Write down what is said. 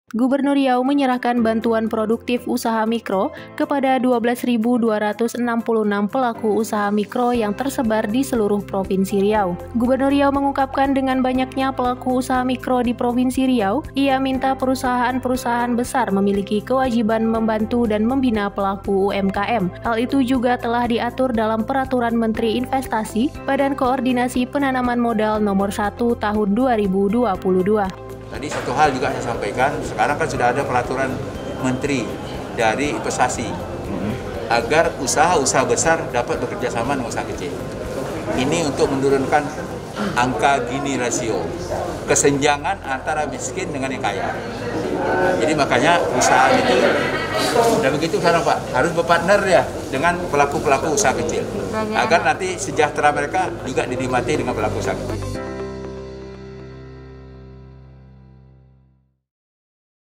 Gubernur Riau menyerahkan bantuan produktif usaha mikro kepada 12.266 pelaku usaha mikro yang tersebar di seluruh Provinsi Riau. Gubernur Riau mengungkapkan dengan banyaknya pelaku usaha mikro di Provinsi Riau, ia minta perusahaan-perusahaan besar memiliki kewajiban membantu dan membina pelaku UMKM. Hal itu juga telah diatur dalam Peraturan Menteri Investasi Badan Koordinasi Penanaman Modal Nomor 1 Tahun 2022. Tadi satu hal juga saya sampaikan, sekarang kan sudah ada peraturan menteri dari investasi agar usaha-usaha besar dapat bekerja sama dengan usaha kecil. Ini untuk menurunkan angka Gini rasio, kesenjangan antara miskin dengan yang kaya. Jadi makanya usaha itu, dan begitu sekarang Pak, harus berpartner ya dengan pelaku-pelaku usaha kecil, agar nanti sejahtera mereka juga dinikmati dengan pelaku usaha kecil.